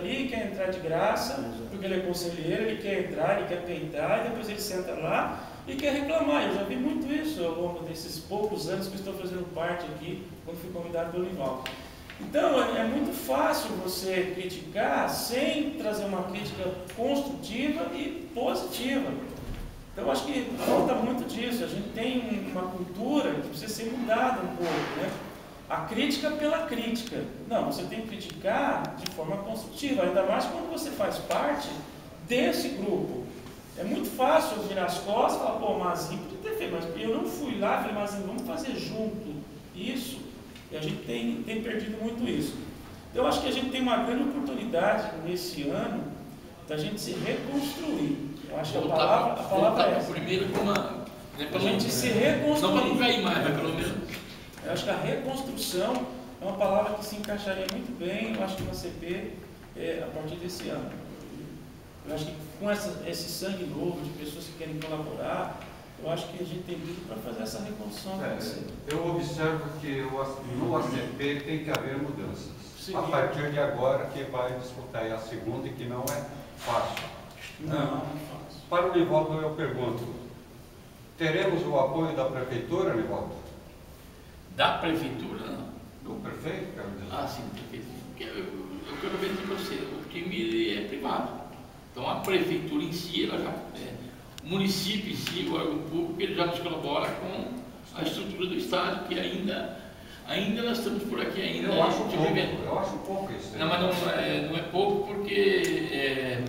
ali, quer entrar de graça, porque ele é conselheiro, ele quer entrar, ele quer peitar, e depois ele senta lá e quer reclamar. Eu já vi muito isso ao longo desses poucos anos que eu estou fazendo parte aqui, quando fui convidado pelo Nivaldo. Então, é muito fácil você criticar sem trazer uma crítica construtiva e positiva. Então, eu acho que falta muito disso. A gente tem uma cultura que precisa ser mudada um pouco, né? A crítica pela crítica. Não, você tem que criticar de forma construtiva, ainda mais quando você faz parte desse grupo. É muito fácil eu virar as costas e falar, pô, Mazinho podia ter feito, mas eu não fui lá, falei, Mazinho, vamos fazer junto isso. E a gente tem perdido muito isso. Então, eu acho que a gente tem uma grande oportunidade nesse ano da gente se reconstruir. Eu acho que a palavra é essa. Primeiro com uma... A gente se reconstruir. Não vamos cair mais, mas pelo menos... Eu acho que a reconstrução é uma palavra que se encaixaria muito bem, eu acho que na CP, a partir desse ano. Eu acho que com esse sangue novo de pessoas que querem colaborar, eu acho que a gente tem tudo para fazer essa reconstrução acontecer. Eu observo que no ACP tem que haver mudanças. Sim. A partir de agora que vai disputar a segunda e que não é fácil. Não é fácil. Para o Nivaldo eu pergunto, teremos o apoio da Prefeitura, Nivaldo? Da Prefeitura, não? Do prefeito, quero dizer. Ah, sim, prefeito. Porque eu quero ver de você, o time é privado. Então a Prefeitura em si, ela já... o município em si, o órgão público, ele já nos colabora com a estrutura do Estado, que ainda nós estamos por aqui ainda. Eu acho pouco isso. Não, mas não é pouco porque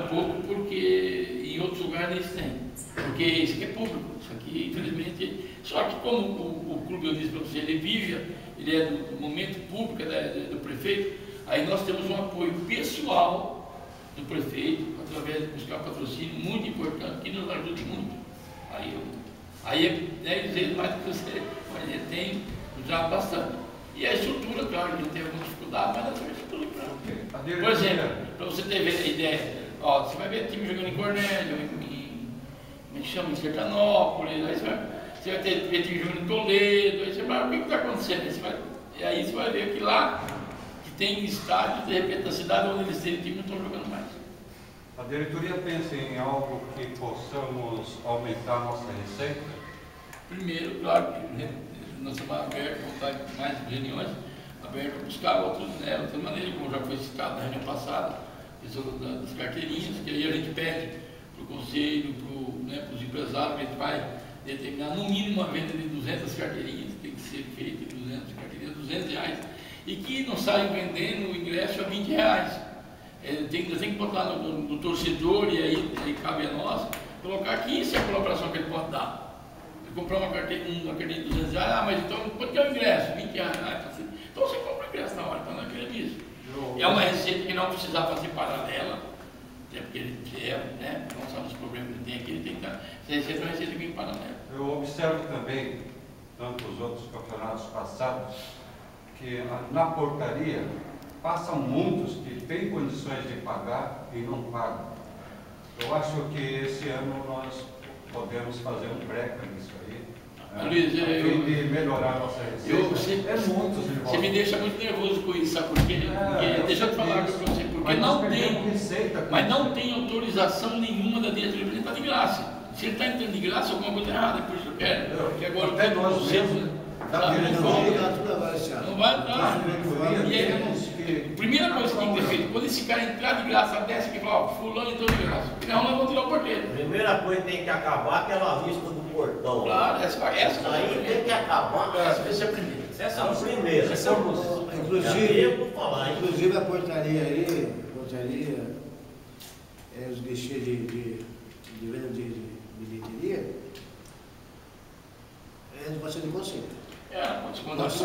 em outros lugares eles têm. Porque isso aqui é público, isso aqui infelizmente. Só que como o clube, eu disse para você, ele é do momento público do prefeito, aí nós temos um apoio pessoal do prefeito, através de buscar patrocínio, muito importante, que nos ajude muito. Aí é dizer mais do que você, mas ele tem usado bastante. E a estrutura, claro, a gente tem alguma dificuldade, mas a estrutura, claro. Por exemplo, para você ter ideia, ó, você vai ver time jogando em Cornélio, como é que chama, em Sertanópolis, aí você vai ver time jogando em Toledo, aí você vai ver o que está acontecendo. E aí você vai ver que lá, que tem estádios, de repente, na cidade onde eles têm time, não estão jogando mais. A diretoria pensa em algo que possamos aumentar nossa receita? Primeiro, claro, que nós estamos abertos, vamos estar em mais reuniões, abertos a buscar outras maneiras, como já foi citado na reunião passada, questão das carteirinhas, que aí a gente pede para o conselho, para os empresários, a gente vai determinar no mínimo uma venda de 200 carteirinhas, tem que ser feita de 200 carteirinhas, R$200, e que não saiam vendendo o ingresso a R$20. Tem que botar no torcedor, e aí cabe a nós, colocar que isso é a colaboração que ele pode dar. Ele comprar uma carteirinha de R$200, mas então quanto que é o ingresso? R$20. Então você compra o ingresso na hora, então não é aquele isso. É uma receita que não precisa fazer paralela, até porque ele quer, né? Não sabe os problemas que ele tem aqui, ele tem que dar. Essa receita é uma receita que vem paralela. Eu observo também, tanto os outros campeonatos passados, que na portaria passam muitos que têm condições de pagar e não pagam. Eu acho que esse ano nós podemos fazer um break nisso aí, Luiz, a fim de melhorar a nossa receita. Você me deixa muito nervoso com isso, sabe por quê? Deixa eu te falar com você, porque mas não tem autorização nenhuma da diretoria, ele está de graça. Se ele está entrando de graça, alguma coisa errada, é por isso que eu quero. Porque agora até nós mesmos, não vai entrar. Primeira coisa que tem que ter feito, quando esse cara entrar de graça, desce aqui e fala, fulano entrou de graça. Porque nós vamos tirar o porteiro. Primeira coisa que tem que acabar é aquela vista do portão. Claro, essa aí tem que acabar. Essa é a primeira. Essa é a primeira. Inclusive a portaria aí, os guichês de venda de bilheteria, vai ser de conselho. Pode se mandar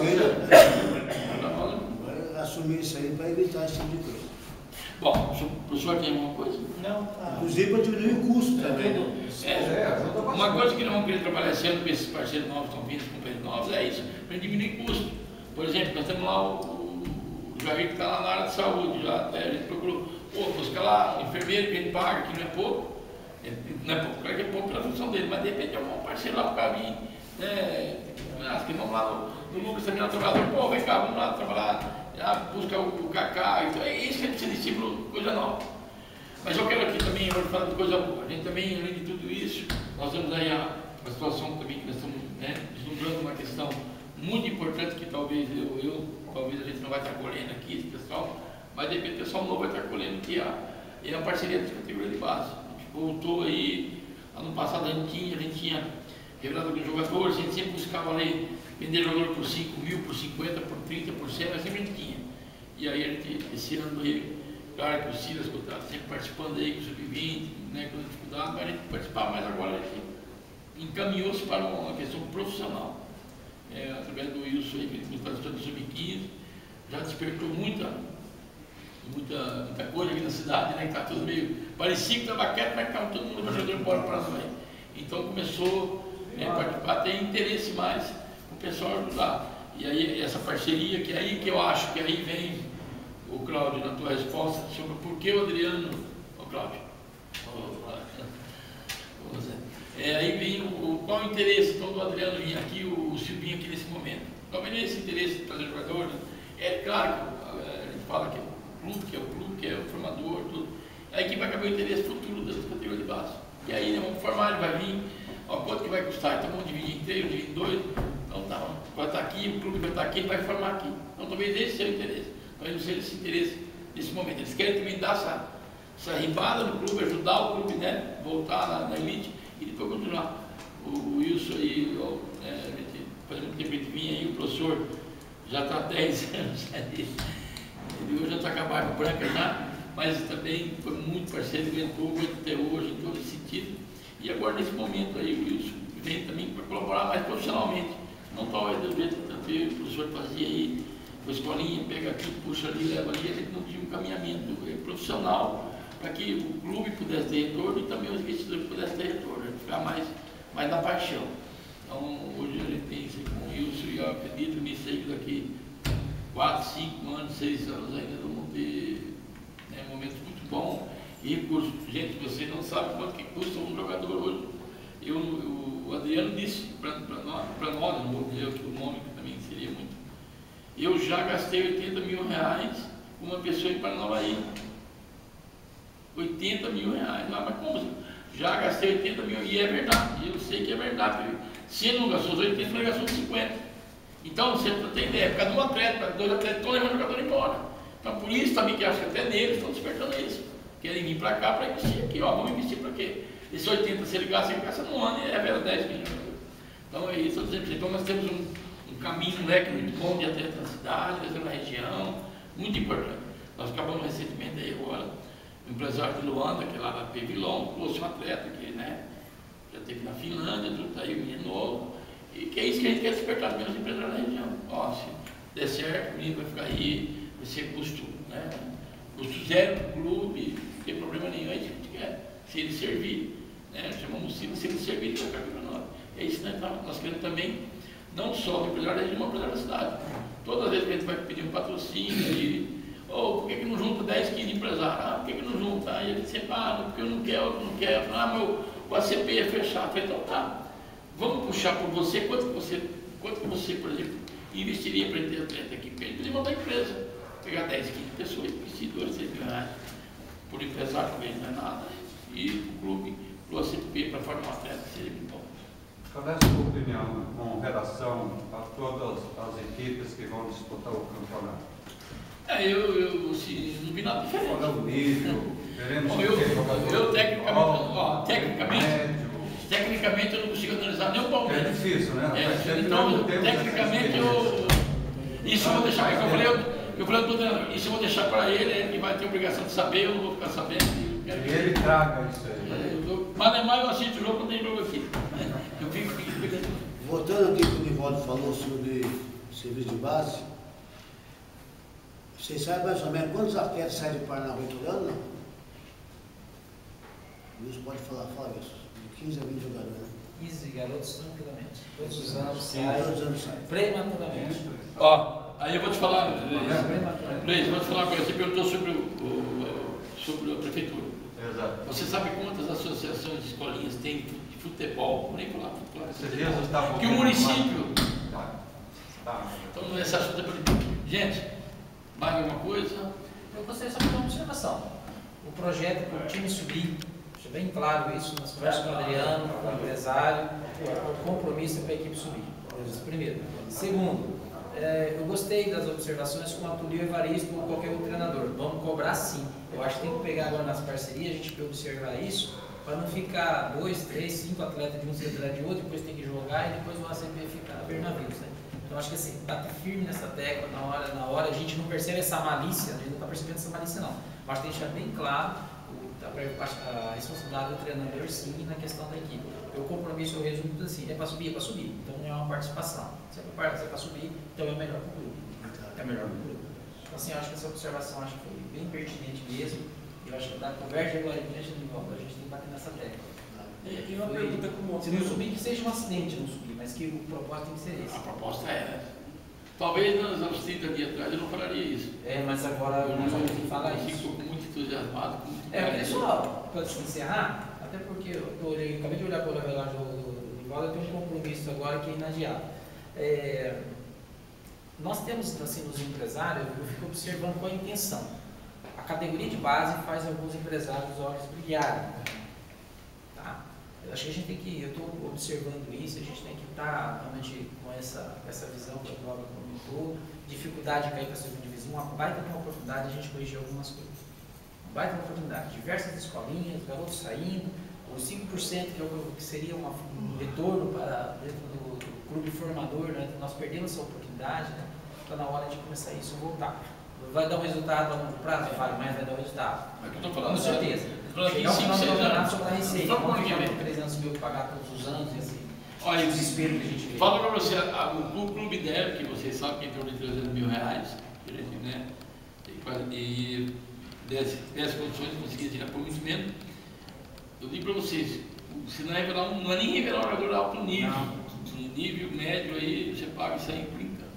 assumir isso aí para evitar esse tipo de coisa. Bom, o professor tem alguma coisa? Não. Inclusive para diminuir o custo também. Uma coisa que nós vamos querer trabalhar esse ano com esses parceiros novos que estão vindo, companheiros novos, é isso, para diminuir custo. Por exemplo, nós temos lá o Jair que está lá na área de saúde, já até a gente procurou, buscar lá enfermeiro que a gente paga, que não é pouco, claro que é pouco pela função dele, mas de repente é um parceiro lá para vir, acho que vamos lá no Lucas também, lá trabalhador, vem cá, vamos lá trabalhar, busca o Cacá, então é isso que a gente precisa estímulo, coisa nova. Mas eu quero aqui também, eu vou falar de coisa boa. A gente também, além de tudo isso, nós temos aí a situação também que nós estamos, né, vislumbrando uma questão muito importante que talvez talvez a gente não vai estar colhendo aqui, esse pessoal, mas de repente o pessoal novo vai estar colhendo, que é a parceria das categorias de base. A gente voltou aí, ano passado a gente tinha revelado alguns jogadores, a gente sempre buscava ali vender jogador por 5 mil, por 50, por 30, por 100, mas sempre a gente tinha. E aí a gente, esse ano aí, claro que o Silas está sempre participando aí com o Sub-20, né, com dificuldade, mas a gente participava, mas agora a gente encaminhou-se para uma questão profissional. Através do Wilson aí, que ele está estudando do Sub-15, já despertou muita coisa aqui na cidade, né, que está tudo meio, parecia que estava quieto, mas estava todo mundo jogando embora para nós. Então começou a participar, ter interesse mais o pessoal ajudar. E aí essa parceria, que eu acho que aí vem o Cláudio na tua resposta sobre por que o Adriano, Cláudio, aí vem qual o interesse então, do Adriano vir aqui, o Silvinho aqui nesse momento. Talvez esse interesse de trazer jogador, é claro que a gente fala que é o clube, que é o formador, tudo. Aí que vai caber o interesse futuro das categorias de base. E aí, né, vamos formar, ele vai vir, quanto que vai custar? Então vamos dividir em 3, dividir em 2, então tá, vai estar aqui, o clube vai estar aqui, ele vai formar aqui. Então talvez esse seja o interesse, talvez não seja esse interesse nesse momento. Eles querem também dar essa rimbada no clube, ajudar o clube, né, voltar na elite e depois continuar. O Wilson aí, faz muito tempo que ele vinha aí, o professor já está há 10 anos ali. Ele hoje já está com a barba branca já, mas também foi muito parceiro, aguentou até hoje em todo sentido. E agora nesse momento aí o Wilson vem também para colaborar mais profissionalmente. Não talvez do jeito que o professor fazia aí, com a escolinha, pega aqui, puxa ali, leva ali, a gente não tinha um caminhamento profissional para que o clube pudesse ter retorno e também os investidores pudessem ter retorno, ficar mais na paixão. Então hoje a gente tem isso com o Wilson e eu acredito nisso aí que daqui 4, 5 anos, 6 anos ainda vamos ter, né, momentos muito bons e recursos. Gente, você não sabe quanto que custa um jogador hoje. O Adriano disse para nós, não vou dizer aqui o nome, que também seria muito. Eu já gastei 80 mil reais com uma pessoa em Paranavaí. 80 mil reais. Mas como? Já gastei 80 mil, e é verdade, eu sei que é verdade. Se ele não gastou os 80, ele gastou os 50. Então, você tem ideia, por causa de um atleta, 2 atletas estão levando o jogador embora. Então, por isso também que acho que até neles estão despertando isso. Querem vir para cá para investir aqui, vamos investir para quê? Esse 80, se ele gasta no ano, é vera 10 milhões. Então, é isso, então nós temos um caminho, um leque muito bom de atletas na cidade, na região, muito importante. Nós acabamos recentemente aí agora, o empresário de Luanda, que é lá da Pevilon, trouxe um atleta que, né, já esteve na Finlândia, tudo está aí, o menino novo. E que é isso que a gente quer despertar menos empresários da região. Se der certo, o menino vai ficar aí, vai ser custo zero para o clube, não tem problema nenhum, é isso que a gente quer. Se ele servir, né, chamamos se ele servir, ele vai ficar para nós. É isso que nós queremos também, não só o empresário da região, mas o empresário da cidade. Todas as vezes que a gente vai pedir um patrocínio, por que não junta 10, 15 empresários? Por que não junta? Aí ele separa, porque eu não quero, outro não quer. O ACP é fechado. Então tá. Vamos puxar por você, quanto que você, por exemplo, investiria para ter atleta aqui? Porque ele podia montar a empresa, pegar 10, 15 pessoas, investir 2, 6 mil reais por empresário, talvez não é nada, e o clube, o ACP, para formar um atleta, seria muito bom. Qual é a sua opinião com relação a todas as equipes que vão disputar o campeonato? Eu não vi nada diferente. Qual é o nível? Veremos Tecnicamente eu não consigo analisar nem o Palmeiras. É difícil, né? Então, tecnicamente isso eu vou deixar, eu falei ao treinador, isso eu vou deixar para ele vai ter a obrigação de saber, eu não vou ficar sabendo. E ele traga isso aí. Mas é mais eu assisto o jogo, não tem jogo aqui. Eu fico aqui. Voltando aqui que o Nivaldo falou sobre serviço de base, vocês sabem mais ou menos quantos atletas saem de Paranavaí todo ano, não? O Wilson pode falar, fala isso. 15 a 20 jogadores, né? 15 garotos tranquilamente. Todos os anos saem. Prematuramente. Aí eu vou te falar, Luiz, vou te falar uma coisa. Você perguntou sobre a prefeitura. Exato. Você sabe quantas associações de escolinhas tem de futebol? Vou nem falar futebol. Que o município. Tá. Então, esse assunto é político. Gente, mais alguma coisa? Eu gostaria só de uma observação. o projeto é para o time subir. Deixa bem claro isso nas conversas com o Adriano, com o empresário, o compromisso é para a equipe subir. Primeiro. Segundo, eu gostei das observações com a Tulio Evaristo ou qualquer outro treinador. Vamos cobrar sim. Eu acho que tem que pegar agora nas parcerias, a gente observar isso, para não ficar 2, 3, 5 atletas de um, 5 atletas de outro, depois tem que jogar e depois o ACP fica a ver navios, né? Então acho que assim, bater firme nessa tecla na hora a gente não percebe essa malícia, a gente não está percebendo essa malícia não. Mas tem que deixar bem claro a responsabilidade do treinador sim na questão da equipe. O compromisso eu resumo tudo assim, é para subir, então não é uma participação. Se é para subir, então é melhor para o clube. É melhor para o clube. Então assim, eu acho que essa observação acho que foi bem pertinente mesmo. Eu acho que da conversa regularidade de volta, a gente tem que bater nessa tecla. E uma pergunta como... Se não subir, que seja um acidente não subir, mas que o propósito tem que ser esse. A proposta é essa. Talvez nos 30 dias atrás eu não falaria isso. Mas agora nós vamos ter que falar eu isso. fico muito entusiasmado. Pessoal, para encerrar, até porque eu acabei de olhar para o relógio do Nivaldo, eu tenho um compromisso agora que é inadiável. Nós temos, assim, nos empresários, eu fico observando qual a intenção. A categoria de base faz alguns empresários olhos brilharem. Tá? Eu acho que a gente tem que, eu estou observando isso, a gente tem que estar realmente com essa visão que a prova comentou, dificuldade de cair para a segunda divisão, uma baita de uma oportunidade de a gente corrigir algumas coisas. Uma baita de uma oportunidade, diversas escolinhas, garotos saindo, os 5% que seria um retorno para dentro do clube formador, né? Nós perdemos essa oportunidade, né? Está na hora de começar isso voltar. Vai dar um resultado a longo prazo? Vale, mas vai dar um resultado. Mas que eu estou falando, com certeza. Chegar ao final do campeonato sobre a receita, não ficar com 300 mil pagar todos os anos e assim. Olha, o desespero que a gente vê. Fala para você, o Clube Débito, que vocês sabem que é em torno de 300 mil reais, né? E 10 condições de conseguir tirar por muito menos. Eu digo para vocês, se não é nem revelar um jogador alto nível, nível médio aí, você paga isso aí por encanto.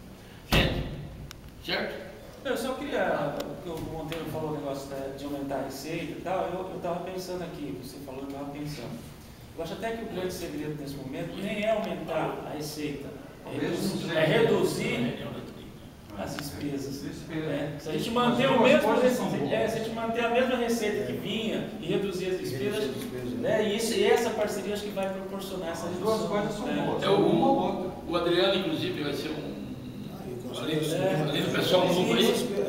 Certo? Eu só queria, porque o Monteiro falou o negócio de aumentar a receita e tal, eu estava pensando aqui, você falou, eu estava pensando. Eu acho até que o grande segredo nesse momento nem é aumentar a receita, é reduzir as despesas. Se a gente manter o mesmo, se a gente manter a mesma receita que vinha e reduzir as despesas, e essa parceria acho que vai proporcionar essa redução. As duas coisas são boas. Uma ou outra. O Adriano, inclusive, vai ser além do pessoal novo aí,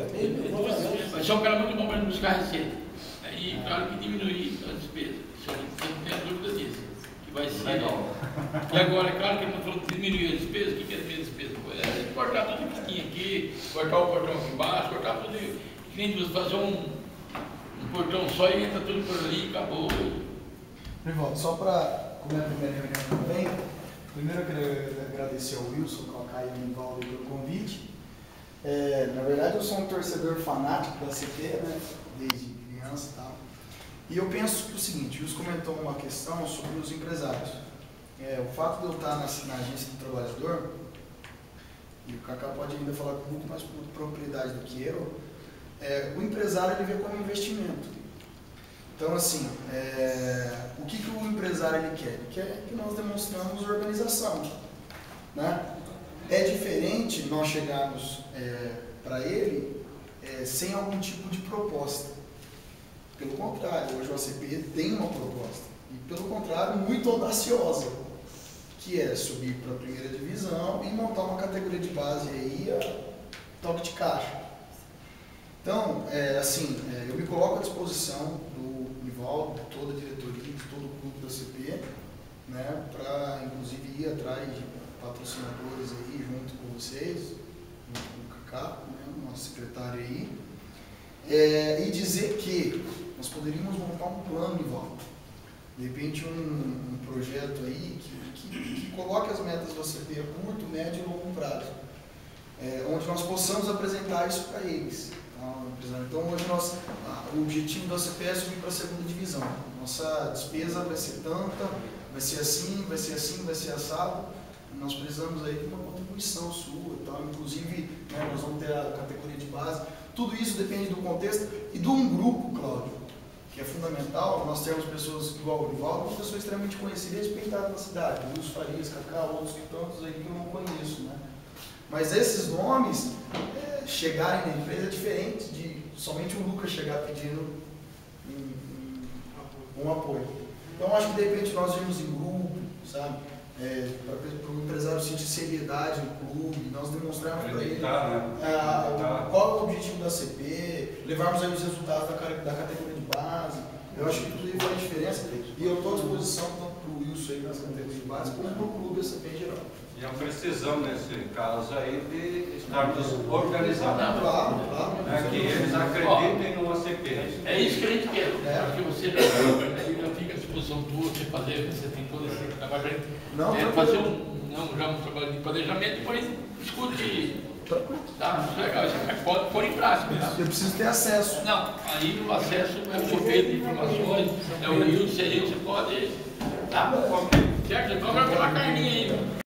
vai ser um cara muito bom para ele buscar receita. Aí, claro que diminuir as despesas. Você não tem a dúvida disso. Que vai ser. Legal. E agora, é claro que ele não falou de diminuir as despesas. O que é diminuir as despesas? É cortar tudo que tinha aqui, cortar o portão aqui embaixo, cortar tudo. Que nem fazer um portão só e entra tudo por ali e acabou. Rivaldo, só para, como é a primeira reunião também, primeiro eu queria agradecer ao Wilson, ao Caio e ao Nivaldo pelo convite. Na verdade, eu sou um torcedor fanático da CP, né, desde criança e tal. E eu penso que o seguinte, o Wilson comentou uma questão sobre os empresários. O fato de eu estar na agência do trabalhador, e o Cacá pode ainda falar com muito mais propriedade do que eu, o empresário ele vê como investimento. Então, assim, o que o empresário ele quer? Ele quer que nós demonstramos organização, né? É diferente nós chegarmos para ele sem algum tipo de proposta. Pelo contrário, hoje o ACP tem uma proposta. E, pelo contrário, muito audaciosa, que é subir para a primeira divisão e montar uma categoria de base aí a toque de caixa. Então, eu me coloco à disposição do Nivaldo, de toda a diretoria, de todo o clube da CP, né, para, inclusive, ir atrás de patrocinadores aí, junto com vocês, junto com o Cacá, né, o nosso secretário aí, e dizer que nós poderíamos montar um plano, Nivaldo, de repente um projeto aí que coloque as metas do ACP a curto, médio e longo prazo, onde nós possamos apresentar isso para eles. Então, hoje o objetivo da CP é subir para a segunda divisão. Nossa despesa vai ser tanta, vai ser assim, vai ser assim, vai ser assado. Nós precisamos aí de uma contribuição sua, tá? Inclusive, né, nós vamos ter a categoria de base. Tudo isso depende do contexto e de um grupo, Cláudio, que é fundamental. Nós temos pessoas igual o Nivaldo, uma pessoa extremamente conhecida e respeitada na cidade. Luiz Farias, Cacá, outros tantos aí que eu não conheço, né? Mas esses nomes chegarem na empresa é diferente de somente o Lucas chegar pedindo um apoio. Então acho que de repente nós irmos em grupo, sabe? Para o empresário sentir seriedade no clube, nós demonstrarmos para ele qual é o objetivo da CP, levarmos aí os resultados da categoria de base. Eu acho que tudo isso faz diferença e eu estou à disposição tanto para o Wilson aí nas categorias de base como para o clube CP em geral. E a precisão nesse caso aí de estarmos organizados. Claro. Que eles acreditem no ACP. É isso que a gente quer. Porque você já fica à disposição tua, você tem todo esse trabalho. Fazer um trabalho de planejamento, depois discute. Tá? Pode pôr em prática. Tá? Eu preciso ter acesso. Não, aí o acesso é o sofrer de informações, é o Wilson, aí você pode. Tá? Certo? Então agora tem uma carninha aí.